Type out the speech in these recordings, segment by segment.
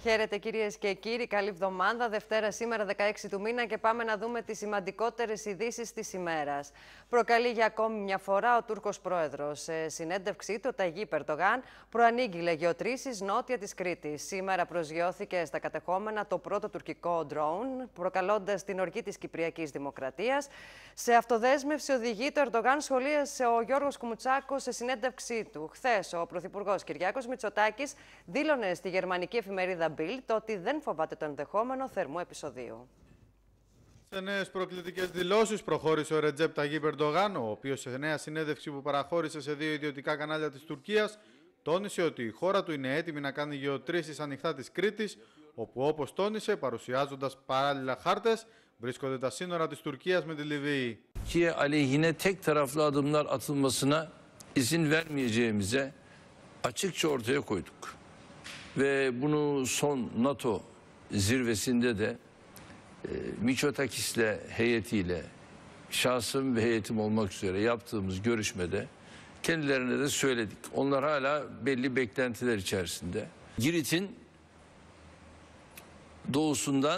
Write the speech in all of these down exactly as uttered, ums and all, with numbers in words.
Χαίρετε κυρίες και κύριοι, καλή εβδομάδα. Δευτέρα σήμερα δεκαέξι του μήνα και πάμε να δούμε τις σημαντικότερες ειδήσεις της ημέρας. Προκαλεί για ακόμη μια φορά ο Τούρκος πρόεδρος. Σε συνέντευξή του, ο Ταγίπ Ερντογάν προανήγγειλε γεωτρήσεις νότια της Κρήτης. Σήμερα προσγειώθηκε στα κατεχόμενα το πρώτο τουρκικό ντρόουν, προκαλώντας την οργή της Κυπριακής Δημοκρατίας. Σε αυτοδέσμευση οδηγεί το Ερντογάν, σχολίασε ο Γιώργος Κουμουτσάκος σε συνέντευξή του. Χθες ο Πρωθυπουργός Κυριάκος Μητσοτάκης δήλωνε στη γερμανική εφημερίδα Bild ότι δεν φοβάται το ενδεχόμενο θερμού επεισοδίου. Σε νέες προκλητικές δηλώσεις προχώρησε ο Ρετζέπ Ταγίπ Ερντογάν, ο οποίος σε νέα συνέντευξη που παραχώρησε σε δύο ιδιωτικά κανάλια της Τουρκίας τόνισε ότι η χώρα του είναι έτοιμη να κάνει γεωτρήσεις ανοιχτά της Κρήτης, όπου όπως τόνισε, παρουσιάζοντας παράλληλα χάρτες, βρίσκονται τα σύνορα της Τουρκίας με τη Λιβύη. Türkiye aleyhine tek taraflı adımlar atılmasına izin vermeyeceğimize açıkça ortaya koyduk. Ve bunu son NATO zirvesinde de e, Mitsotakis'le heyetiyle, şahsım ve heyetim olmak üzere yaptığımız görüşmede kendilerine de söyledik. Onlar hala belli beklentiler içerisinde. Girit'in doğusundan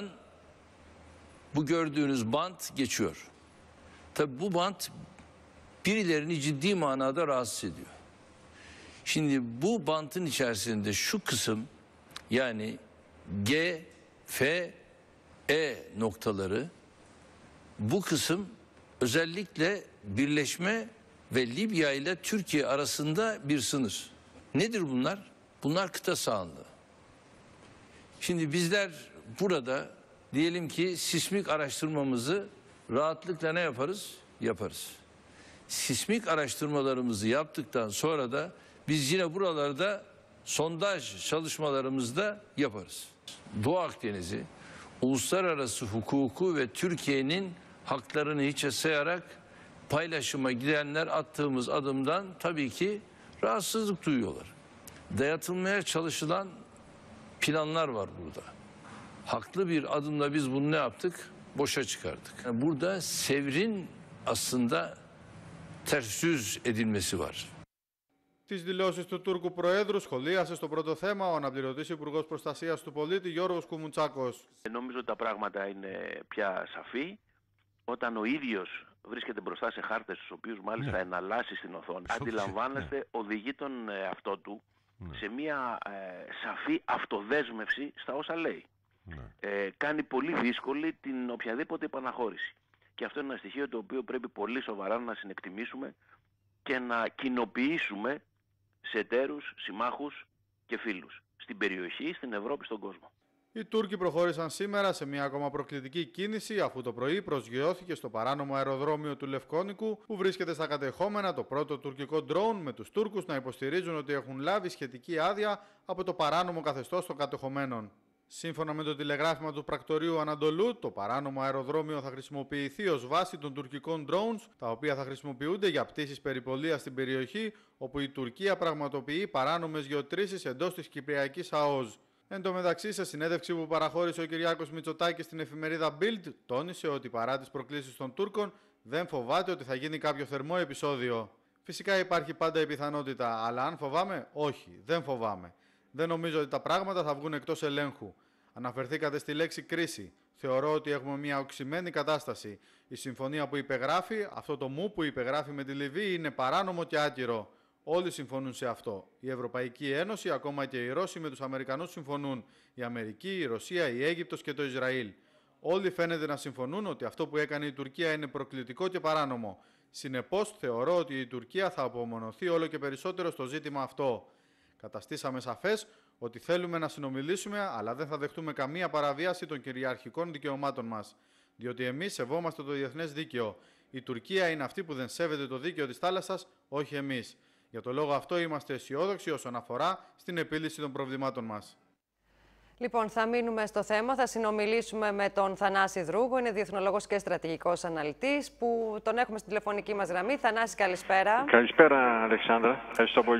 bu gördüğünüz bant geçiyor. Tabii bu bant birilerini ciddi manada rahatsız ediyor. Şimdi bu bantın içerisinde şu kısım, yani G, F, E noktaları, bu kısım özellikle birleşme ve Libya ile Türkiye arasında bir sınır. Nedir bunlar? Bunlar kıta sahanlığı. Şimdi bizler burada diyelim ki sismik araştırmamızı rahatlıkla ne yaparız? Yaparız. Sismik araştırmalarımızı yaptıktan sonra da biz yine buralarda sondaj çalışmalarımızı da yaparız. Doğu Akdeniz'i uluslararası hukuku ve Türkiye'nin haklarını hiçe sayarak paylaşıma gidenler attığımız adımdan tabii ki rahatsızlık duyuyorlar. Dayatılmaya çalışılan planlar var burada. Haklı bir adımla biz bunu ne yaptık? Boşa çıkardık. Yani burada Sevr'in aslında ters yüz edilmesi var. Τις δηλώσεις του Τούρκου Προέδρου σχολίασε στο πρώτο θέμα ο αναπληρωτής Υπουργός Προστασίας του Πολίτη Γιώργος Κουμουτσάκος. Νομίζω ότι τα πράγματα είναι πια σαφή. Όταν ο ίδιος βρίσκεται μπροστά σε χάρτες, τους οποίους μάλιστα ναι. εναλλάσσει στην οθόνη, αντιλαμβάνεστε, ναι. οδηγεί τον εαυτό του ναι. σε μια ε, σαφή αυτοδέσμευση στα όσα λέει. Ναι. Ε, κάνει πολύ δύσκολη την οποιαδήποτε επαναχώρηση. Και αυτό είναι ένα στοιχείο το οποίο πρέπει πολύ σοβαρά να συνεκτιμήσουμε και να κοινοποιήσουμε σε εταίρους, συμμάχους και φίλους στην περιοχή, στην Ευρώπη, στον κόσμο. Οι Τούρκοι προχώρησαν σήμερα σε μια ακόμα προκλητική κίνηση, αφού το πρωί προσγειώθηκε στο παράνομο αεροδρόμιο του Λευκόνικου, που βρίσκεται στα κατεχόμενα το πρώτο τουρκικό ντρόουν, με τους Τούρκους να υποστηρίζουν ότι έχουν λάβει σχετική άδεια από το παράνομο καθεστώς των κατεχομένων. Σύμφωνα με το τηλεγράφημα του πρακτορείου Ανατολού, το παράνομο αεροδρόμιο θα χρησιμοποιηθεί ως βάση των τουρκικών drones, τα οποία θα χρησιμοποιούνται για πτήσεις περιπολίας στην περιοχή, όπου η Τουρκία πραγματοποιεί παράνομες γεωτρήσεις εντός της Κυπριακής ΑΟΖ. Εν τω μεταξύ, σε συνέντευξη που παραχώρησε ο Κυριάκος Μητσοτάκης στην εφημερίδα Bild, τόνισε ότι παρά τις προκλήσεις των Τούρκων, δεν φοβάται ότι θα γίνει κάποιο θερμό επεισόδιο. Φυσικά υπάρχει πάντα η πιθανότητα, αλλά αν φοβάμαι, όχι, δεν φοβάμαι. Δεν νομίζω ότι τα πράγματα θα βγουν εκτός ελέγχου. Αναφερθήκατε στη λέξη κρίση. Θεωρώ ότι έχουμε μια οξυμένη κατάσταση. Η συμφωνία που υπεγράφει, αυτό το μου που υπεγράφει με τη Λιβύη, είναι παράνομο και άκυρο. Όλοι συμφωνούν σε αυτό. Η Ευρωπαϊκή Ένωση, ακόμα και οι Ρώσοι με τους Αμερικανούς συμφωνούν. Η Αμερική, η Ρωσία, η Αίγυπτος και το Ισραήλ. Όλοι φαίνεται να συμφωνούν ότι αυτό που έκανε η Τουρκία είναι προκλητικό και παράνομο. Συνεπώς, θεωρώ ότι η Τουρκία θα απομονωθεί όλο και περισσότερο στο ζήτημα αυτό. Καταστήσαμε σαφές ότι θέλουμε να συνομιλήσουμε, αλλά δεν θα δεχτούμε καμία παραβίαση των κυριαρχικών δικαιωμάτων μας. Διότι εμείς σεβόμαστε το διεθνές δίκαιο. Η Τουρκία είναι αυτή που δεν σέβεται το δίκαιο της θάλασσας, όχι εμείς. Για το λόγο αυτό είμαστε αισιόδοξοι όσον αφορά στην επίλυση των προβλημάτων μας. Λοιπόν, θα μείνουμε στο θέμα. Θα συνομιλήσουμε με τον Θανάση Δρούγο, είναι διεθνολόγος και στρατηγικός αναλυτής, που τον έχουμε στην τηλεφωνική μας γραμμή. Θανάση, καλησπέρα. Καλησπέρα, Αλεξάνδρα. Ευχαριστώ πολύ.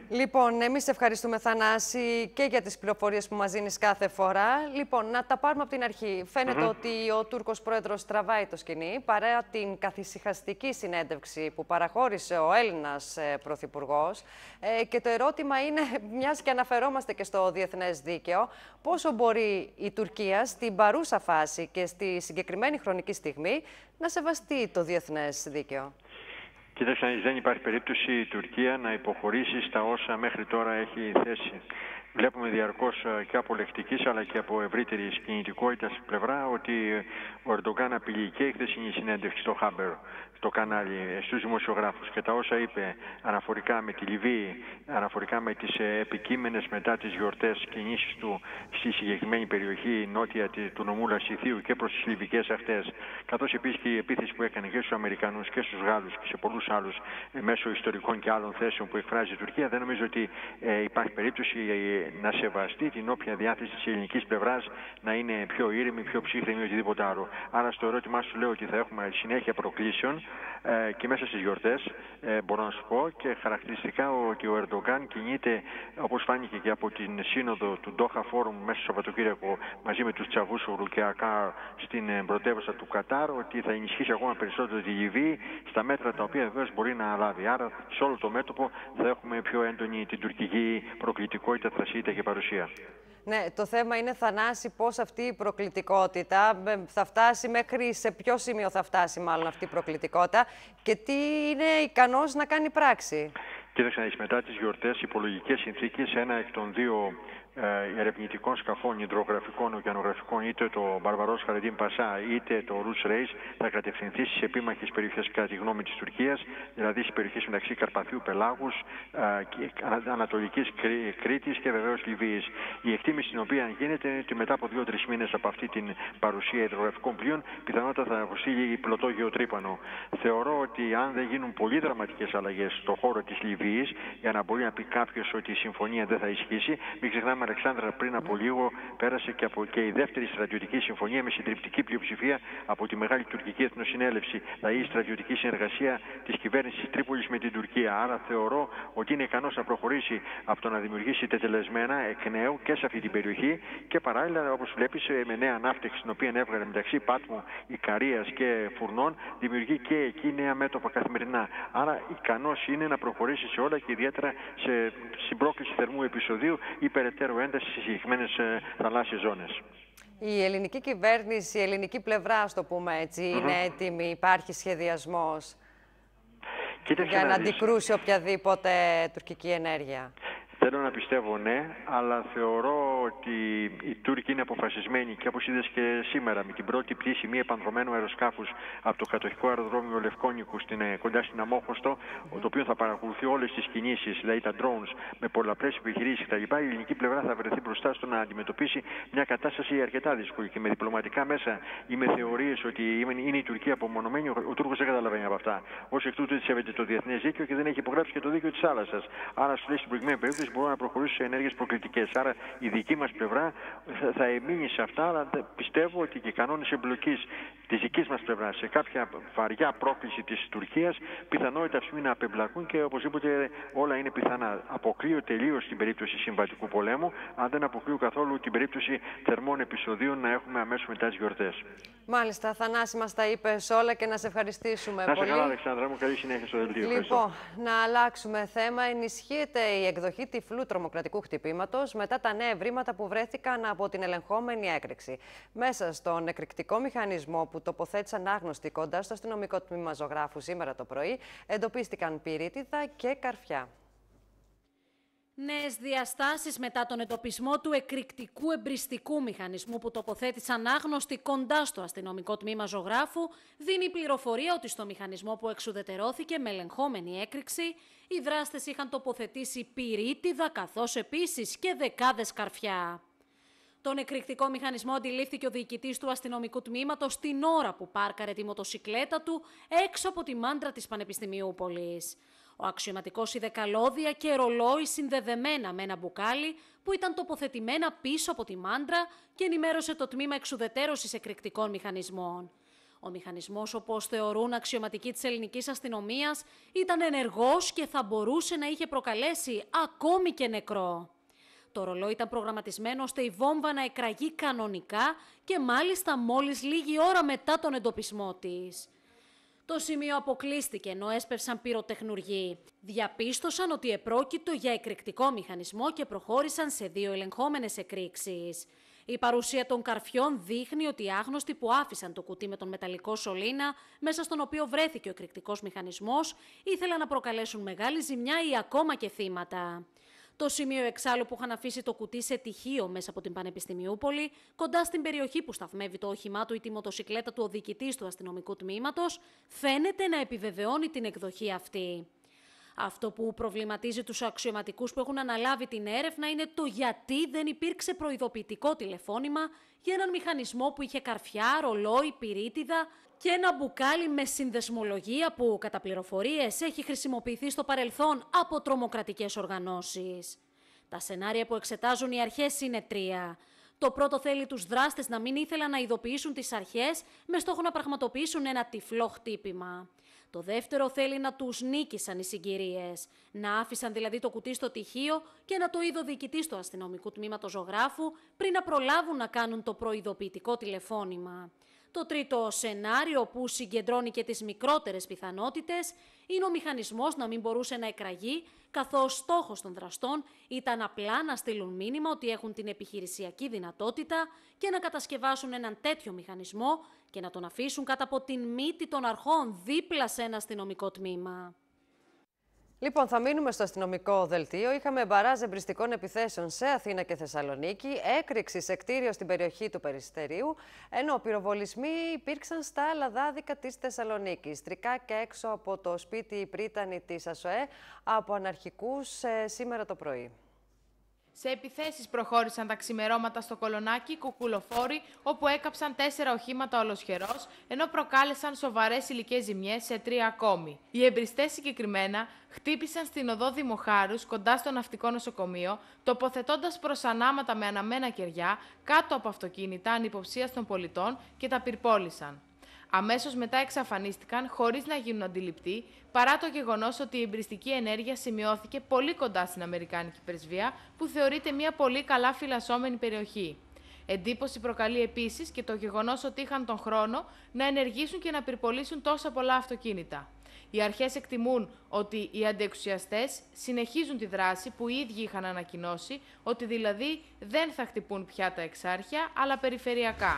Λοιπόν, εμείς ευχαριστούμε, Θανάση, και για τις πληροφορίες που μας δίνεις κάθε φορά. Λοιπόν, να τα πάρουμε από την αρχή. Φαίνεται mm-hmm. ότι ο Τούρκος πρόεδρος τραβάει το σκηνή, παρά την καθησυχαστική συνέντευξη που παραχώρησε ο Έλληνας ε, πρωθυπουργός. Ε, και το ερώτημα είναι, μιας και αναφερόμαστε και στο διεθνές δίκαιο, πόσο μπορεί η Τουρκία στην παρούσα φάση και στη συγκεκριμένη χρονική στιγμή να σεβαστεί το διεθνές δίκαιο. Κοίταξε, δεν υπάρχει περίπτωση η Τουρκία να υποχωρήσει στα όσα μέχρι τώρα έχει θέσει. Βλέπουμε διαρκώς και από λεκτικής αλλά και από ευρύτερη κινητικότητα στην πλευρά ότι ο Ερντογκάν απειλεί, και η χθεσινή συνέντευξη στο Χάμπερ, στο κανάλι, στους δημοσιογράφους, και τα όσα είπε αναφορικά με τη Λιβύη, αναφορικά με τις επικείμενες μετά τις γιορτές κινήσεις του στη συγκεκριμένη περιοχή νότια του νομού Λασιθίου και προς τις λιβικές ακτές, καθώς επίσης και η επίθεση που έκανε και στους Αμερικανούς και στους Γάλλους και σε πολλούς άλλους μέσω ιστορικών και άλλων θέσεων που εκφράζει η Τουρκία, δεν νομίζω ότι ε, υπάρχει περίπτωση ε, να σεβαστεί την όποια διάθεση της ελληνικής πλευράς να είναι πιο ήρεμη, πιο ψύχρεμη ή οτιδήποτε άλλο. Άρα στο ερώτημά σου λέω ότι θα έχουμε συνέχεια προκλήσεων ε, και μέσα στις γιορτές, ε, μπορώ να σου πω, και χαρακτηριστικά ότι ο Ερντογκάν κινείται, όπως φάνηκε και από την σύνοδο του Ντόχα Φόρουμ μέσα στο Σαββατοκύριακο μαζί με τους Τσαβούσογλου και Ακάρ στην πρωτεύουσα του Κατάρ, ότι θα ενισχύσει ακόμα περισσότερο τη Λιβύη στα μέτρα τα οποία βεβαίως μπορεί να λάβει. Άρα σε όλο το μέτωπο θα έχουμε πιο έντονη την τουρκική προκλητικότητα, θρασίτητα και παρουσία. Ναι, το θέμα είναι, Θανάση, πώς αυτή η προκλητικότητα θα φτάσει, μέχρι σε ποιο σημείο θα φτάσει μάλλον αυτή η προκλητικότητα και τι είναι ικανός να κάνει πράξη. Κοίταξε να δεις, μετά τις γιορτές, υπολογικές συνθήκες, ένα εκ των δύο ε, ερευνητικών σκαφών υδρογραφικών, ωκεανογραφικών, είτε το Μπαρβαρός Χαρεντίν Πασά είτε το Ρους Ρέις, θα κατευθυνθεί στις επίμαχες περιοχές, κατά τη γνώμη της Τουρκίας, δηλαδή στις περιοχές μεταξύ Καρπαθίου, Πελάγους, ε, Ανατολικής Κρή, Κρήτης και βεβαίως Λιβύης. Η εκτίμηση την οποία γίνεται είναι ότι μετά από δύο-τρεις μήνες από αυτή την παρουσία υδρογραφικών πλοίων, πιθανότατα θα αποστείλει πλωτό γεωτρύπανο. Θεωρώ ότι αν δεν γίνουν πολύ δραματικές αλλαγές στον χώρο της Λιβύης, για να μπορεί να πει κάποιος ότι η συμφωνία δεν θα ισχύσει, μην ξεχνάμε, Αλεξάνδρα, πριν από λίγο πέρασε και, από, και η δεύτερη στρατιωτική συμφωνία με συντριπτική πλειοψηφία από τη Μεγάλη Τουρκική Εθνοσυνέλευση, δηλαδή η στρατιωτική συνεργασία της κυβέρνησης της Τρίπολης με την Τουρκία. Άρα θεωρώ ότι είναι ικανός να προχωρήσει από το να δημιουργήσει τετελεσμένα εκ νέου και σε αυτή την περιοχή και παράλληλα, όπως βλέπεις, με νέα ανάπτυξη την οποία έβγαλε μεταξύ Πάτμου, Ικαρίας και Φουρνών, δημιουργεί και εκεί νέα μέτωπα καθημερινά. Άρα ικανός είναι να προχωρήσει σε όλα και ιδιαίτερα σε συμπρόκληση θερμού επεισοδίου ή περαιτέρω ένταση στις συγκεκριμένες θαλάσσιες ζώνες. Η ελληνική κυβέρνηση, η ελληνική πλευρά, ας το πούμε έτσι, mm-hmm. είναι έτοιμη, υπάρχει σχεδιασμός Κοίταξε για να, να αντικρούσει οποιαδήποτε τουρκική ενέργεια? Θέλω να πιστεύω ναι, αλλά θεωρώ ότι οι Τούρκοι είναι αποφασισμένοι και όπως είδες και σήμερα με την πρώτη πτήση μη επανδρομένου αεροσκάφους από το κατοχικό αεροδρόμιο Λευκόνικου στην, κοντά στην Αμόχωστο, το οποίο θα παρακολουθεί όλες τις κινήσεις, δηλαδή τα drones με πολλαπλές επιχειρήσεις κτλ. Η ελληνική πλευρά θα βρεθεί μπροστά στο να αντιμετωπίσει μια κατάσταση αρκετά δύσκολη και με διπλωματικά μέσα ή με θεωρίες ότι είναι η Τουρκία απομονωμένη. Ο Τούρκος δεν καταλαβαίνει από αυτά. Ως εκ τούτου σέβεται το διεθνές δίκαιο και δεν έχει υπογράψει και το δίκαιο της θάλασσας. Άρα, σου λέει στην προηγούμενη περίπτωση, μπορούν να προχωρήσουν σε ενέργειες προκλητικές. Άρα η δική μας πλευρά θα, θα εμείνει σε αυτά, αλλά πιστεύω ότι και οι κανόνες εμπλοκής της δικής μας πλευράς σε κάποια βαριά πρόκληση της Τουρκίας πιθανότητα αυτή να απεμπλακούν και οπωσδήποτε όλα είναι πιθανά. Αποκλείω τελείως την περίπτωση συμβατικού πολέμου, αν δεν αποκλείω καθόλου την περίπτωση θερμών επεισοδίων να έχουμε αμέσως μετά τις γιορτές. Μάλιστα, Θανάση, μας τα είπες όλα και να σε ευχαριστήσουμε να πολύ. Να σε καλά, Αλεξάνδρα μου, καλή συνέχεια στο δελτίο. Λοιπόν, να αλλάξουμε θέμα. Ενισχύεται η εκδοχή τυφλού τρομοκρατικού χτυπήματος μετά τα νέα ευρήματα που βρέθηκαν από την ελεγχόμενη έκρηξη. Μέσα στον εκρηκτικό μηχανισμό που τοποθέτησαν άγνωστοι κοντά στο αστυνομικό τμήμα ζωγράφου σήμερα το πρωί, εντοπίστηκαν πυρίτιδα και καρφιά. Νέες διαστάσεις μετά τον εντοπισμό του εκρηκτικού εμπριστικού μηχανισμού που τοποθέτησαν άγνωστοι κοντά στο αστυνομικό τμήμα ζωγράφου, δίνει πληροφορία ότι στο μηχανισμό που εξουδετερώθηκε με ελεγχόμενη έκρηξη, οι δράστες είχαν τοποθετήσει πυρίτιδα καθώς επίσης και δεκάδες καρφιά. Τον εκρηκτικό μηχανισμό αντιλήφθηκε ο διοικητής του αστυνομικού τμήματος την ώρα που πάρκαρε τη μοτοσικλέτα του έξω από τη μάντρα της Πανεπιστημιούπολης. Ο αξιωματικός είδε καλώδια και ρολόι συνδεδεμένα με ένα μπουκάλι που ήταν τοποθετημένα πίσω από τη μάντρα και ενημέρωσε το τμήμα εξουδετέρωσης εκρηκτικών μηχανισμών. Ο μηχανισμός, όπως θεωρούν αξιωματικοί της ελληνικής αστυνομίας, ήταν ενεργός και θα μπορούσε να είχε προκαλέσει ακόμη και νεκρό. Το ρολόι ήταν προγραμματισμένο ώστε η βόμβα να εκραγεί κανονικά και μάλιστα μόλις λίγη ώρα μετά τον εντοπισμό της. Το σημείο αποκλείστηκε ενώ έσπευσαν πυροτεχνουργοί. Διαπίστωσαν ότι επρόκειτο για εκρηκτικό μηχανισμό και προχώρησαν σε δύο ελεγχόμενες εκρήξεις. Η παρουσία των καρφιών δείχνει ότι οι άγνωστοι που άφησαν το κουτί με τον μεταλλικό σωλήνα, μέσα στον οποίο βρέθηκε ο εκρηκτικός μηχανισμός, ήθελαν να προκαλέσουν μεγάλη ζημιά ή ακόμα και θύματα. Το σημείο εξάλλου που είχαν αφήσει το κουτί σε τυχείο μέσα από την Πανεπιστημιούπολη, κοντά στην περιοχή που σταθμεύει το όχημά του ή τη μοτοσικλέτα του ο διοικητής του αστυνομικού τμήματος, φαίνεται να επιβεβαιώνει την εκδοχή αυτή. Αυτό που προβληματίζει τους αξιωματικούς που έχουν αναλάβει την έρευνα είναι το γιατί δεν υπήρξε προειδοποιητικό τηλεφώνημα για έναν μηχανισμό που είχε καρφιά, ρολόι, πυρίτιδα και ένα μπουκάλι με συνδεσμολογία που, κατά πληροφορίες, έχει χρησιμοποιηθεί στο παρελθόν από τρομοκρατικές οργανώσεις. Τα σενάρια που εξετάζουν οι αρχές είναι τρία. Το πρώτο θέλει τους δράστες να μην ήθελαν να ειδοποιήσουν τις αρχές με στόχο να πραγματοποιήσουν ένα τυφλό χτύπημα. Το δεύτερο θέλει να τους νίκησαν οι συγκυρίες, να άφησαν δηλαδή το κουτί στο τυχείο και να το είδε ο διοικητής του αστυνομικού τμήματος ζωγράφου πριν να προλάβουν να κάνουν το προειδοποιητικό τηλεφώνημα. Το τρίτο σενάριο, που συγκεντρώνει και τις μικρότερες πιθανότητες, είναι ο μηχανισμός να μην μπορούσε να εκραγεί, καθώς στόχος των δραστών ήταν απλά να στείλουν μήνυμα ότι έχουν την επιχειρησιακή δυνατότητα και να κατασκευάσουν έναν τέτοιο μηχανισμό και να τον αφήσουν κάτω από την μύτη των αρχών δίπλα σε ένα αστυνομικό τμήμα. Λοιπόν, θα μείνουμε στο αστυνομικό δελτίο. Είχαμε μπαράζ εμπριστικών επιθέσεων σε Αθήνα και Θεσσαλονίκη, έκρηξη σε κτίριο στην περιοχή του Περιστερίου, ενώ πυροβολισμοί υπήρξαν στα λαδάδικα της Θεσσαλονίκης. Τρικά και έξω από το σπίτι πρίτανη της ΑΣΟΕ από αναρχικούς ε, σήμερα το πρωί. Σε επιθέσεις προχώρησαν τα ξημερώματα στο Κολονάκι, κουκουλοφόροι, όπου έκαψαν τέσσερα οχήματα ολοσχερός, ενώ προκάλεσαν σοβαρές υλικές ζημιές σε τρία ακόμη. Οι εμπριστές συγκεκριμένα χτύπησαν στην οδό Δημοχάρους, κοντά στο ναυτικό νοσοκομείο, τοποθετώντας προσανάματα με αναμένα κεριά κάτω από αυτοκίνητα ανυποψίας των πολιτών και τα πυρπόλησαν. Αμέσως μετά εξαφανίστηκαν χωρίς να γίνουν αντιληπτοί, παρά το γεγονός ότι η εμπριστική ενέργεια σημειώθηκε πολύ κοντά στην Αμερικάνικη πρεσβεία, που θεωρείται μια πολύ καλά φυλασσόμενη περιοχή. Εντύπωση προκαλεί επίσης και το γεγονός ότι είχαν τον χρόνο να ενεργήσουν και να πυρπολίσουν τόσα πολλά αυτοκίνητα. Οι αρχές εκτιμούν ότι οι αντιεξουσιαστές συνεχίζουν τη δράση που οι ίδιοι είχαν ανακοινώσει, ότι δηλαδή δεν θα χτυπούν πια τα εξάρχεια, αλλά περιφερειακά.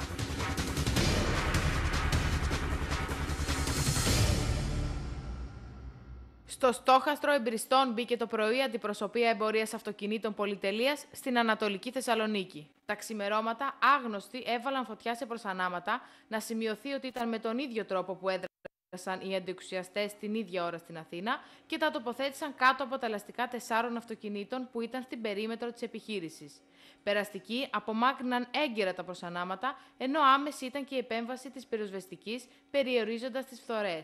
Στο στόχαστρο εμπριστών μπήκε το πρωί αντιπροσωπεία εμπορίας αυτοκινήτων πολυτελείας στην Ανατολική Θεσσαλονίκη. Τα ξημερώματα άγνωστοι έβαλαν φωτιά σε προσανάματα, να σημειωθεί ότι ήταν με τον ίδιο τρόπο που έδρασαν οι αντιεξουσιαστές την ίδια ώρα στην Αθήνα και τα τοποθέτησαν κάτω από τα λαστικά τεσσάρων αυτοκινήτων που ήταν στην περίμετρο της επιχείρησης. Περαστικοί απομάκρυναν έγκαιρα τα προσανάματα, ενώ άμεση ήταν και η επέμβαση της πυροσβεστικής, περιορίζοντας τις φθορές.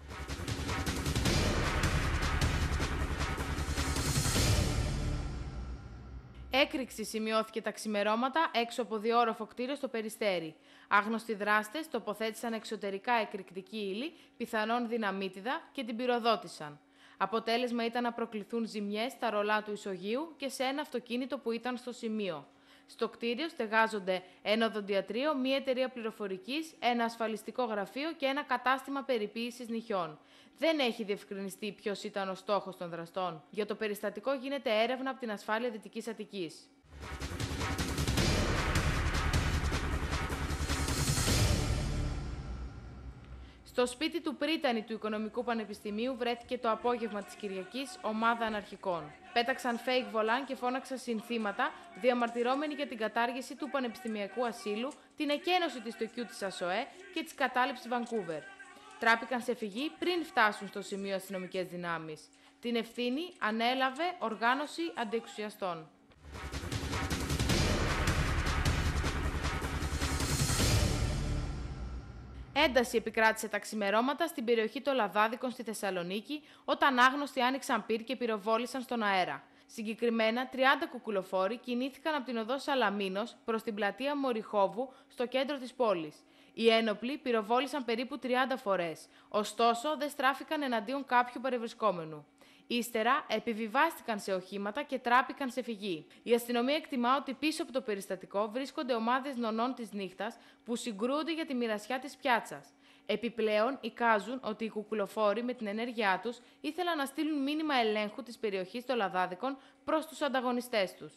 Έκρηξη σημειώθηκε τα ξημερώματα έξω από διόροφο κτίριο στο Περιστέρι. Άγνωστοι δράστες τοποθέτησαν εξωτερικά εκρηκτική ύλη, πιθανόν δυναμίτιδα, και την πυροδότησαν. Αποτέλεσμα ήταν να προκληθούν ζημιές στα ρολά του ισογείου και σε ένα αυτοκίνητο που ήταν στο σημείο. Στο κτίριο στεγάζονται ένα οδοντιατρίο, μία εταιρεία πληροφορικής, ένα ασφαλιστικό γραφείο και ένα κατάστημα περιποίησης νυχιών. Δεν έχει διευκρινιστεί ποιος ήταν ο στόχος των δραστών. Για το περιστατικό γίνεται έρευνα από την Ασφάλεια Δυτικής Αττικής. Στο σπίτι του πρίτανη του Οικονομικού Πανεπιστημίου βρέθηκε το απόγευμα της Κυριακής ομάδα αναρχικών. Πέταξαν fake βολάν και φώναξαν συνθήματα, διαμαρτυρώμενοι για την κατάργηση του πανεπιστημιακού ασύλου, την εκένωση της τοκιού της ΑΣΟΕ και της κατάληψης Βανκούβερ. Τράπηκαν σε φυγή πριν φτάσουν στο σημείο αστυνομικές δυνάμεις. Την ευθύνη ανέλαβε οργάνωση αντιεξουσιαστών. Ένταση επικράτησε τα ξημερώματα στην περιοχή των Λαδάδικων στη Θεσσαλονίκη, όταν άγνωστοι άνοιξαν πυρ και πυροβόλησαν στον αέρα. Συγκεκριμένα, τριάντα κουκουλοφόροι κινήθηκαν από την οδό Σαλαμίνος προς την πλατεία Μοριχόβου στο κέντρο της πόλης. Οι ένοπλοι πυροβόλησαν περίπου τριάντα φορές, ωστόσο δεν στράφηκαν εναντίον κάποιου παρευρισκόμενου. Ύστερα επιβιβάστηκαν σε οχήματα και τράπηκαν σε φυγή. Η αστυνομία εκτιμά ότι πίσω από το περιστατικό βρίσκονται ομάδες νονών της νύχτας που συγκρούονται για τη μοιρασιά της πιάτσας. Επιπλέον, εικάζουν ότι οι κουκουλοφόροι με την ενέργειά τους ήθελαν να στείλουν μήνυμα ελέγχου της περιοχής των Λαδάδικων προς τους ανταγωνιστές τους.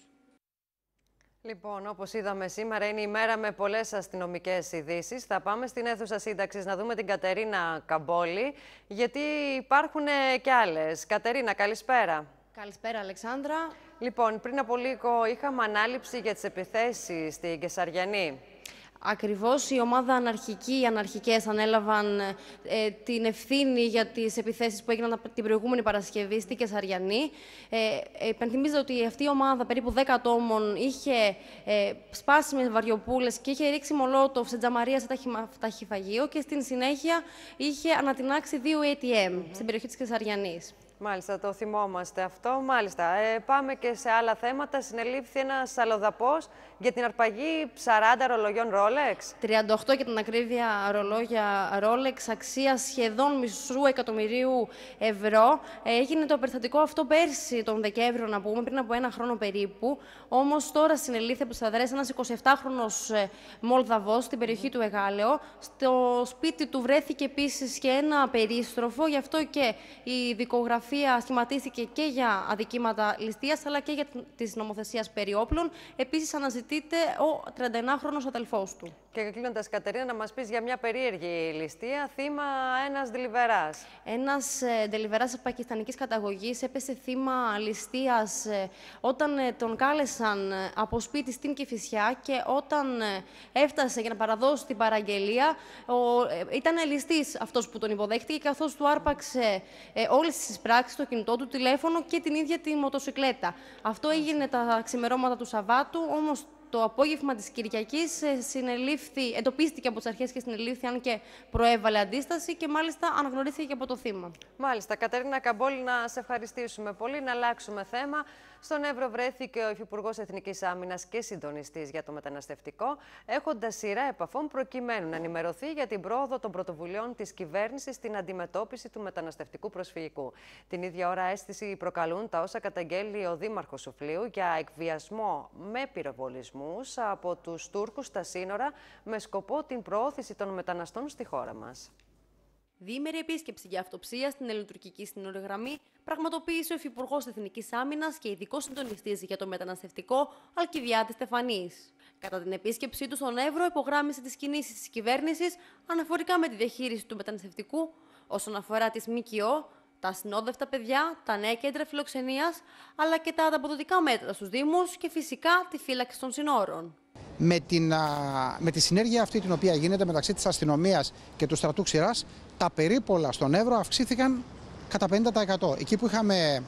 Λοιπόν, όπως είδαμε σήμερα, είναι η μέρα με πολλές αστυνομικές ειδήσεις. Θα πάμε στην αίθουσα σύνταξης να δούμε την Κατερίνα Καμπόλη, γιατί υπάρχουν και άλλες. Κατερίνα, καλησπέρα. Καλησπέρα, Αλεξάνδρα. Λοιπόν, πριν από λίγο είχαμε ανάληψη για τις επιθέσεις στην Κεσαριανή. Ακριβώς, η ομάδα αναρχική, οι αναρχικές ανέλαβαν ε, την ευθύνη για τις επιθέσεις που έγιναν την προηγούμενη Παρασκευή στη Κεσαριανή. Ε, υπενθυμίζω ότι αυτή η ομάδα περίπου δέκα ατόμων είχε ε, σπάσει με βαριοπούλες και είχε ρίξει μολότοφ σε τζαμαρία σε ταχυφαγείο και στην συνέχεια είχε ανατινάξει δύο έι τι εμ mm-hmm. στην περιοχή της Κεσαριανής. Μάλιστα, το θυμόμαστε αυτό. Μάλιστα, ε, πάμε και σε άλλα θέματα. Συνελήφθη ένας αλλοδαπός για την αρπαγή σαράντα ρολογιών Rolex. τριάντα οκτώ για την ακρίβεια ρολόγια Rolex, αξία σχεδόν μισού εκατομμυρίου ευρώ. Έγινε το περιστατικό αυτό πέρσι τον Δεκέμβριο, να πούμε, πριν από ένα χρόνο περίπου. Όμως τώρα συνελήφθη από τις αδρές ένας εικοσιεπτάχρονος Μολδαβός στην περιοχή του Εγάλεο. Στο σπίτι του βρέθηκε επίσης και ένα περίστροφο, γι' αυτό και η δικογραφία σχηματίστηκε και για αδικήματα ληστείας, αλλά και για της νομοθεσίας περί όπλων. Επίσης, αναζητείται ο τριανταεννάχρονος αδελφός του. Και κλείνοντας, Κατερίνα, να μας πεις για μια περίεργη ληστεία, θύμα ένας ντελιβεράς. Ένας ε, ντελιβεράς πακιστανικής καταγωγής έπεσε θύμα ληστείας ε, όταν ε, τον κάλεσαν ε, από σπίτι στην Κηφισιά και όταν ε, έφτασε για να παραδώσει την παραγγελία, ο, ε, ήταν ληστής αυτός που τον υποδέχτηκε, καθώς του άρπαξε ε, όλες τις πράξεις, το κινητό του, τηλέφωνο και την ίδια τη μοτοσυκλέτα. Αυτό έγινε τα ξημερώματα του Σαββάτου, όμως το απόγευμα της Κυριακής συνελήφθη, εντοπίστηκε από τις αρχές και συνελήφθη, αν και προέβαλε αντίσταση και μάλιστα αναγνωρίστηκε και από το θύμα. Μάλιστα. Κατερίνα Καμπόλη, να σε ευχαριστήσουμε πολύ. Να αλλάξουμε θέμα. Στον Εύρο βρέθηκε ο Υφυπουργός Εθνικής Άμυνας και συντονιστής για το μεταναστευτικό, έχοντας σειρά επαφών προκειμένου να ενημερωθεί για την πρόοδο των πρωτοβουλειών της κυβέρνησης στην αντιμετώπιση του μεταναστευτικού προσφυγικού. Την ίδια ώρα, αίσθηση προκαλούν τα όσα καταγγέλει ο Δήμαρχος Σουφλίου για εκβιασμό με πυροβολισμούς από τους Τούρκους στα σύνορα με σκοπό την προώθηση των μεταναστών στη χώρα μας. Διήμερη επίσκεψη για αυτοψία στην ελληνοτουρκική συνορογραμμή πραγματοποίησε ο Υφυπουργός Εθνικής Άμυνας και ειδικός συντονιστής για το μεταναστευτικό Αλκιβιάδης Στεφανής. Κατά την επίσκεψή του στον Εύρο, υπογράμμισε τις κινήσεις της κυβέρνησης αναφορικά με τη διαχείριση του μεταναστευτικού όσον αφορά τις ΜΚΟ, τα ασυνόδευτα παιδιά, τα νέα κέντρα φιλοξενίας, αλλά και τα ανταποδοτικά μέτρα στους Δήμους και φυσικά τη φύλαξη των συνόρων. Με, την, με τη συνέργεια αυτή την οποία γίνεται μεταξύ της αστυνομίας και του στρατού Ξηράς, τα περίπολα στον Εύρο αυξήθηκαν κατά πενήντα τοις εκατό. Εκεί που είχαμε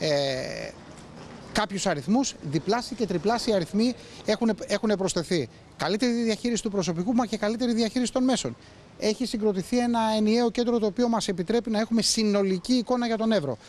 ε, κάποιους αριθμούς, διπλάσιοι και τριπλάσιοι αριθμοί έχουν, έχουν προσθεθεί. Καλύτερη διαχείριση του προσωπικού, μα και καλύτερη διαχείριση των μέσων. Έχει συγκροτηθεί ένα ενιαίο κέντρο το οποίο μας επιτρέπει να έχουμε συνολική εικόνα για τον Εύρο.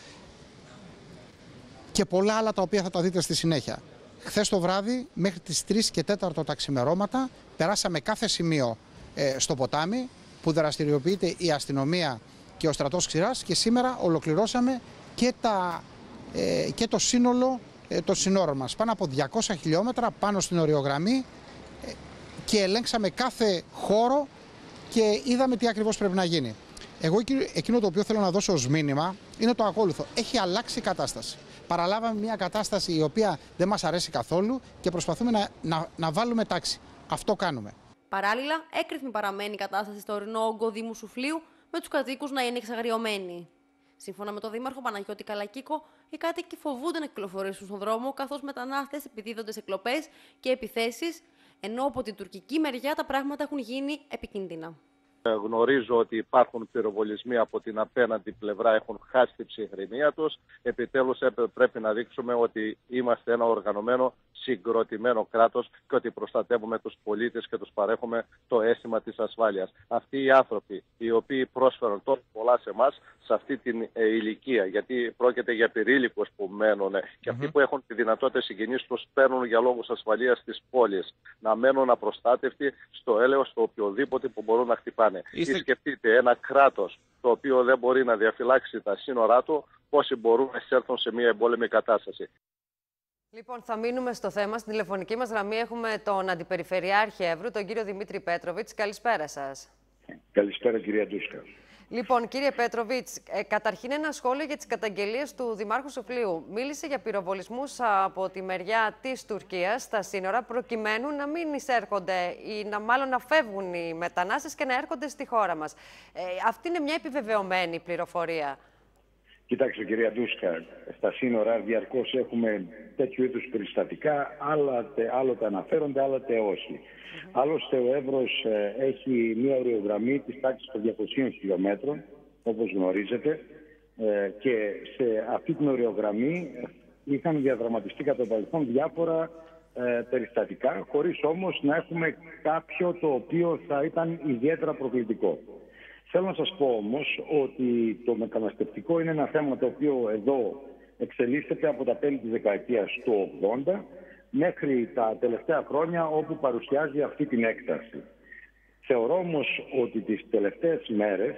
Και πολλά άλλα τα οποία θα τα δείτε στη συνέχεια. Χθες το βράδυ, μέχρι τις τρεις και τέσσερα τα ξημερώματα, περάσαμε κάθε σημείο ε, στο ποτάμι που δραστηριοποιείται η αστυνομία και ο στρατός Ξηράς και σήμερα ολοκληρώσαμε και, τα, ε, και το σύνολο ε, των συνόρων μας. Πάνω από διακόσια χιλιόμετρα πάνω στην οριογραμμή ε, και ελέγξαμε κάθε χώρο και είδαμε τι ακριβώς πρέπει να γίνει. Εγώ εκείνο το οποίο θέλω να δώσω ως μήνυμα είναι το ακόλουθο. Έχει αλλάξει η κατάσταση. Παραλάβαμε μια κατάσταση η οποία δεν μας αρέσει καθόλου και προσπαθούμε να, να, να βάλουμε τάξη. Αυτό κάνουμε. Παράλληλα, έκρηθμη παραμένει η κατάσταση στο ορεινό όγκο Δήμου Σουφλίου, με τους κατοίκους να είναι εξαγριωμένοι. Σύμφωνα με τον Δήμαρχο Παναγιώτη Καλακίκο, οι κάτοικοι φοβούνται να κυκλοφορήσουν στον δρόμο, καθώς μετανάστες επιδίδονται σε κλοπές και επιθέσεις, ενώ από την τουρκική μεριά τα πράγματα έχουν γίνει επικίνδυνα. Γνωρίζω ότι υπάρχουν πυροβολισμοί από την απέναντι πλευρά, έχουν χάσει την ψυχραιμία τους. Επιτέλους πρέπει να δείξουμε ότι είμαστε ένα οργανωμένο, συγκροτημένο κράτος και ότι προστατεύουμε τους πολίτες και τους παρέχουμε το αίσθημα της ασφάλειας. Αυτοί οι άνθρωποι οι οποίοι πρόσφεραν τόσο πολλά σε εμάς σε αυτή την ε, ηλικία, γιατί πρόκειται για πυρήλικους που μένουν και αυτοί που έχουν τη δυνατότητα οι συγγενείς τους παίρνουν για λόγους ασφαλείας στις πόλεις, να μένουν απροστάτευτοι στο έλεος, στο οποιοδήποτε που μπορούν να χτυπάνε. Είστε... Ή σκεφτείτε ένα κράτος το οποίο δεν μπορεί να διαφυλάξει τα σύνορά του, πόσοι μπορούν να εισέλθουν σε μια εμπόλεμη κατάσταση. Λοιπόν, θα μείνουμε στο θέμα. Στην τηλεφωνική μας γραμμή έχουμε τον Αντιπεριφερειάρχη Εύρου, τον κύριο Δημήτρη Πέτροβιτς. Καλησπέρα σας. Καλησπέρα, κυρία Ντούσκα. Λοιπόν, κύριε Πέτροβιτς, ε, καταρχήν ένα σχόλιο για τις καταγγελίες του Δημάρχου Σοφλίου. Μίλησε για πυροβολισμούς από τη μεριά της Τουρκίας στα σύνορα, προκειμένου να μην εισέρχονται ή να μάλλον να φεύγουν οι μετανάστες και να έρχονται στη χώρα μας. Ε, αυτή είναι μια επιβεβαιωμένη πληροφορία. Κοιτάξτε, κυρία Ντούσκα, στα σύνορα διαρκώς έχουμε τέτοιου είδους περιστατικά, άλλοτε αναφέρονται, άλλοτε όχι. Mm-hmm. Άλλωστε, ο Εύρος ε, έχει μια ορειογραμμή της τάξης των διακοσίων χιλιόμετρων, όπως γνωρίζετε, ε, και σε αυτή την ορειογραμμή είχαν διαδραματιστεί κατά το παρελθόν διάφορα ε, περιστατικά, χωρίς όμως να έχουμε κάποιο το οποίο θα ήταν ιδιαίτερα προκλητικό. Θέλω να σας πω όμως ότι το μεταναστευτικό είναι ένα θέμα το οποίο εδώ εξελίσσεται από τα τέλη της δεκαετίας του ογδόντα μέχρι τα τελευταία χρόνια όπου παρουσιάζει αυτή την έκταση. Θεωρώ όμως ότι τις τελευταίες μέρες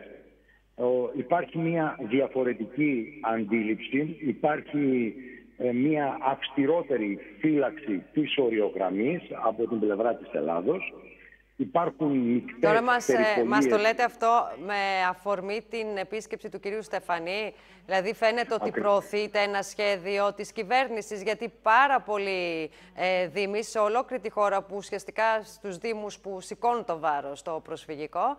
ο, υπάρχει μια διαφορετική αντίληψη, υπάρχει ε, μια αυστηρότερη φύλαξη της οριογραμμής από την πλευρά της Ελλάδος. Υπάρχουν μικτές Τώρα μας, περιπολίες... μας το λέτε αυτό με αφορμή την επίσκεψη του κυρίου Στεφανή. Δηλαδή φαίνεται ότι Ακριβώς. προωθείται ένα σχέδιο της κυβέρνησης, γιατί πάρα πολλοί ε, δήμοι σε ολόκληρη τη χώρα, που ουσιαστικά στους δήμους που σηκώνουν το βάρος στο προσφυγικό,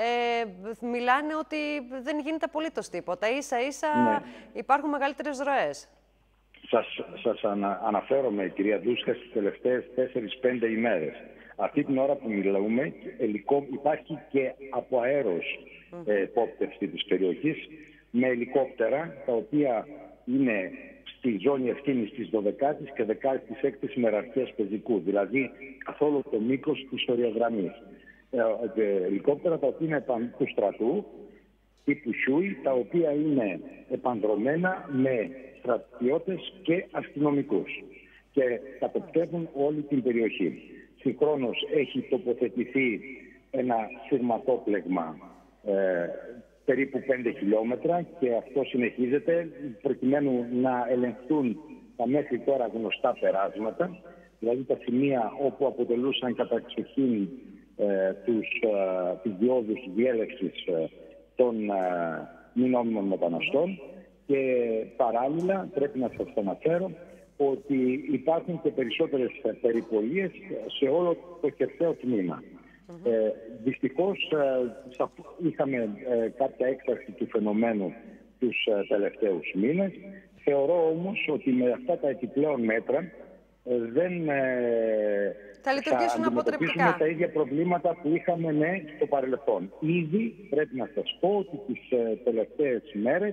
ε, μιλάνε ότι δεν γίνεται απολύτως τίποτα. Ίσα-ίσα ναι. υπάρχουν μεγαλύτερες ροές. Σας, σας ανα, αναφέρομαι, κυρία Ντούσκα, στις τελευταίες τέσσερις πέντε ημέρες. Αυτή την ώρα που μιλούμε, υπάρχει και από αέρος ε, επόπτευση της περιοχής με ελικόπτερα, τα οποία είναι στη ζώνη ευθύνης της δωδεκάτης και δεκάτη έκτης ημεραρχίας πεζικού, δηλαδή καθόλου το μήκος της οριογραμμής. Ε, ε, ελικόπτερα τα οποία είναι του στρατού, τύπου Σιούι, τα οποία είναι επανδρομένα με στρατιώτες και αστυνομικούς και κατοπτεύουν όλη την περιοχή. Συγχρόνως έχει τοποθετηθεί ένα σειρματόπλεγμα ε, περίπου πέντε χιλιόμετρα και αυτό συνεχίζεται προκειμένου να ελεγχθούν τα μέχρι τώρα γνωστά περάσματα, δηλαδή τα σημεία όπου αποτελούσαν καταξοχήν ε, τους, ε, τις διόδους διέλευσης ε, των ε, μη νόμιμων μεταναστών και παράλληλα πρέπει να σας αναφέρω ότι υπάρχουν και περισσότερες περιπολίες σε όλο το χερσαίο τμήμα. Mm-hmm. Ε, δυστυχώς ε, είχαμε ε, κάποια έκταση του φαινομένου τους ε, τελευταίους μήνες. Θεωρώ όμως ότι με αυτά τα επιπλέον μέτρα ε, δεν ε, θα λειτουργήσουν θα αποτρεπτικά. Τα ίδια προβλήματα που είχαμε ναι, στο παρελθόν. Ήδη πρέπει να σας πω ότι τις ε, τελευταίες μέρες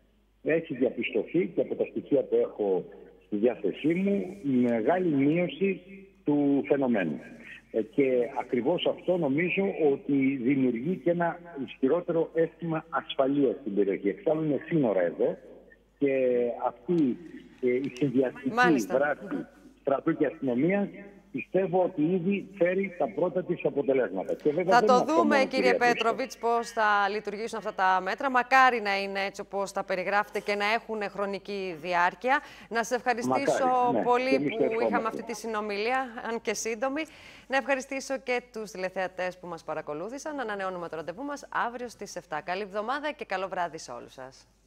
έχει διαπιστωθεί και από τα στοιχεία που έχω στη διάθεσή μου μεγάλη μείωση του φαινομένου. Ε, και ακριβώς αυτό νομίζω ότι δημιουργεί και ένα ισχυρότερο αίσθημα ασφαλείας στην περιοχή. Εξάλλου είναι σύνορα εδώ και αυτή ε, η συνδυαστική δράση στρατού και αστυνομίας πιστεύω ότι ήδη φέρει τα πρώτα της αποτελέσματα. Και βέβαια θα το δούμε, μόνο, κύριε Πέτροβιτς, πώς θα λειτουργήσουν αυτά τα μέτρα. Μακάρι να είναι έτσι όπως τα περιγράφετε και να έχουν χρονική διάρκεια. Να σας ευχαριστήσω Μακάρι, ναι, πολύ που είχαμε αυτή τη συνομιλία, αν και σύντομη. Να ευχαριστήσω και τους τηλεθεατές που μας παρακολούθησαν. Ανανεώνουμε το ραντεβού μας αύριο στις επτά. Καλή εβδομάδα και καλό βράδυ σε όλους σας.